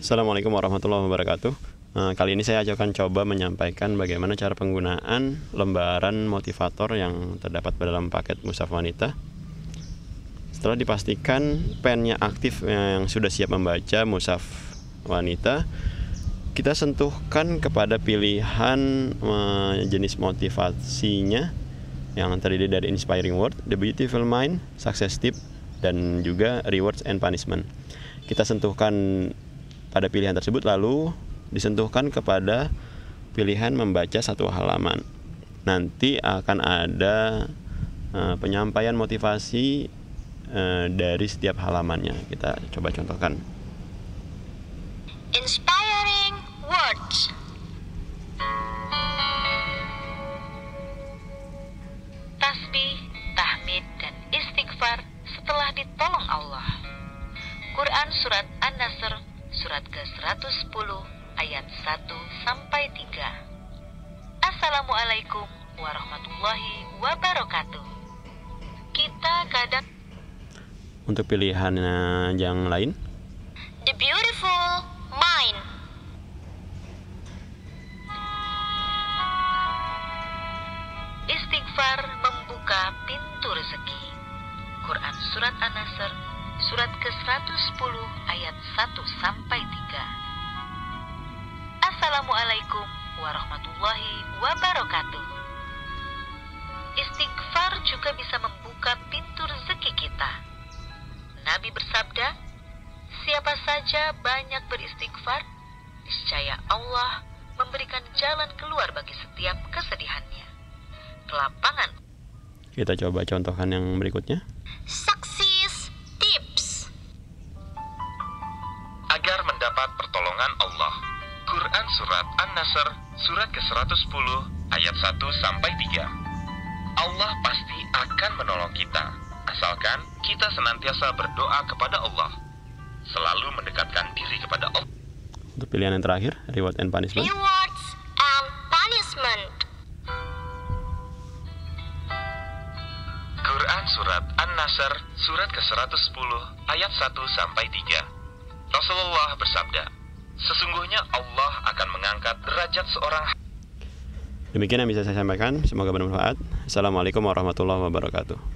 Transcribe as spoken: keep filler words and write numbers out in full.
Assalamualaikum warahmatullahi wabarakatuh. Nah, kali ini saya akan coba menyampaikan bagaimana cara penggunaan lembaran motivator yang terdapat dalam paket Mushaf Wanita. Setelah dipastikan pennya aktif yang sudah siap membaca Mushaf Wanita, kita sentuhkan kepada pilihan eh, jenis motivasinya yang terdiri dari Inspiring Word, The Beautiful Mind, Success Tip, dan juga Rewards and Punishment. Kita sentuhkan pada pilihan tersebut, lalu disentuhkan kepada pilihan membaca satu halaman. Nanti akan ada uh, penyampaian motivasi uh, dari setiap halamannya. Kita coba contohkan. Inspiring words. Tasbih, tahmid, dan istighfar setelah ditolong Allah. Quran Surat An-Nasr Surat ke seratus sepuluh ayat satu sampai tiga. Assalamualaikum warahmatullahi wabarakatuh. Kita kadang Untuk pilihan yang lain, The Beautiful Mind. Istighfar membuka pintu rezeki. Quran Surat An-Nasr Surat ke seratus sepuluh ayat satu sampai tiga. Assalamualaikum warahmatullahi wabarakatuh. Istighfar juga bisa membuka pintu rezeki kita. Nabi bersabda, siapa saja banyak beristighfar, niscaya Allah memberikan jalan keluar bagi setiap kesedihannya. Kelapangan. kita coba contohkan yang berikutnya. Success tips. Agar mendapat pertolongan Allah. Quran Surat An-Nasr Surat ke seratus sepuluh ayat satu sampai tiga. Allah pasti akan menolong kita, asalkan kita senantiasa berdoa kepada Allah, selalu mendekatkan diri kepada Allah. Untuk pilihan yang terakhir, Reward and Punishment. Rewards and punishment. Quran Surat An-Nasr Surat ke seratus sepuluh ayat satu sampai tiga. Rasulullah bersabda, sesungguhnya Allah akan mengangkat derajat seorang. Demikian yang bisa saya sampaikan, semoga bermanfaat. Assalamualaikum warahmatullahi wabarakatuh.